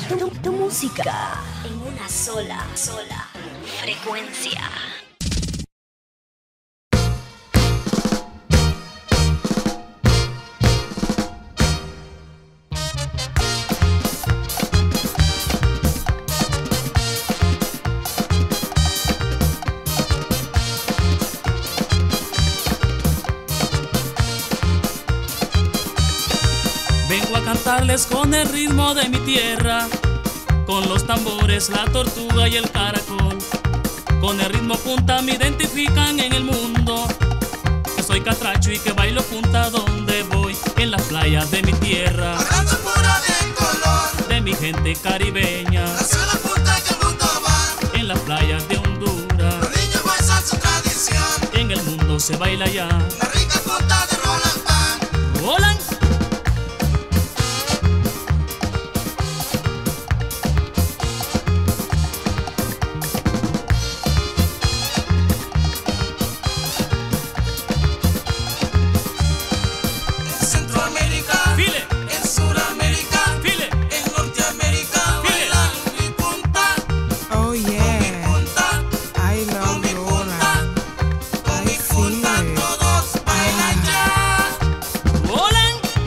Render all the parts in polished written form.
Tu música en una sola frecuencia. Vengo a cantarles con el ritmo de mi tierra, con los tambores, la tortuga y el caracol. Con el ritmo punta me identifican en el mundo, que soy catracho y que bailo punta donde voy, en las playas de mi tierra, Hablando pura de color, de mi gente caribeña, nació la punta que el mundo va. en las playas de Honduras, Los niños gozan su tradición, en el mundo se baila ya. la rica punta de Roland Pan. ¡Hola! En Centroamérica, ¡File! en Suramérica, ¡File! en Norteamérica, File. bailan mi punta, Oh mi yeah, punta, I con love mi punta, Roland. con mi I punta, feel it. todos bailan ya. ¡Hola!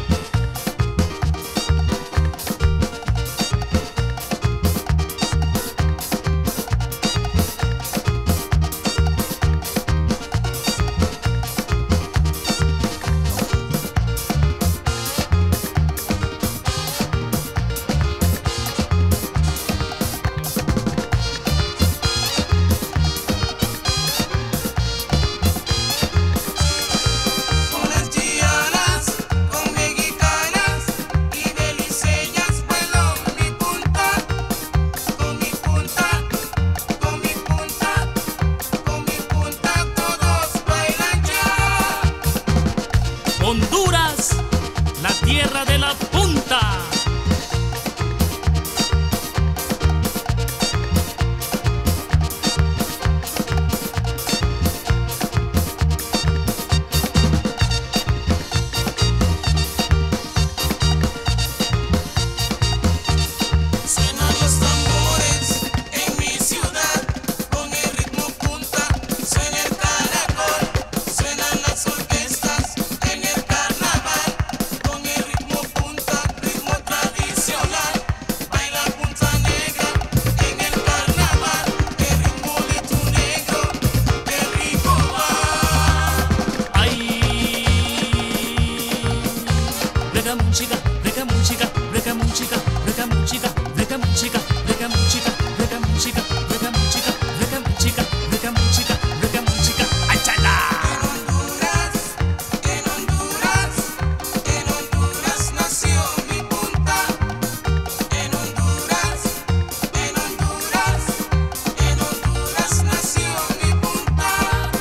Con haitianas, con mexicanas y beliceñas vuelo mi punta, con mi punta, con mi punta, con mi punta todos bailan ya. Honduras, la tierra de la punta. Suenan los tambores en mi ciudad, con el ritmo punta, suena el caracol, suenan las orquestas en el carnaval, con el ritmo punta, ritmo tradicional, baila punta negra en el carnaval, el ritmo de tu negro, qué rico va. Ay, brega música, brega música, brega música, brega música, brega música, brega música, brega música, brega música, brega música, brega música, brega música. ¡Ay, chala! En Honduras, en Honduras nació mi punta. En Honduras, en Honduras, en Honduras nació mi punta.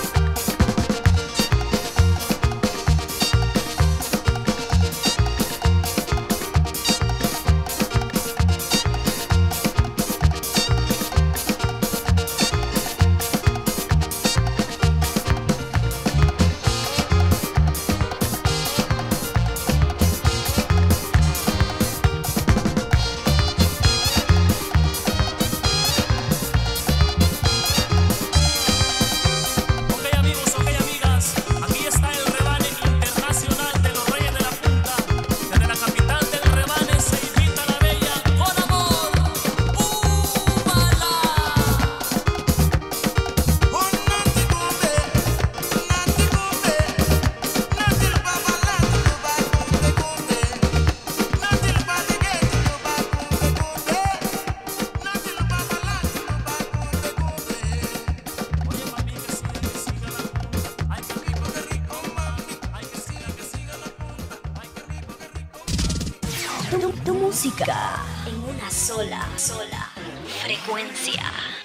Ok amigos, ok amigas, aquí está el rebane internacional de los Reyes de la Punta. Desde la capital del rebane se invita a la bella con amor. ¡Úbala! Oh, nati bombe, nati bombe, nati el babalante lo va bombe bombe, nati el baliguete lo va bombe bombe, nati el babalante lo va bombe bombe. Oye mami, que siga la punta. Ay, qué rico, Qué rico mami, ay, que siga que siga la punta, ay qué rico Tu música en una sola frecuencia.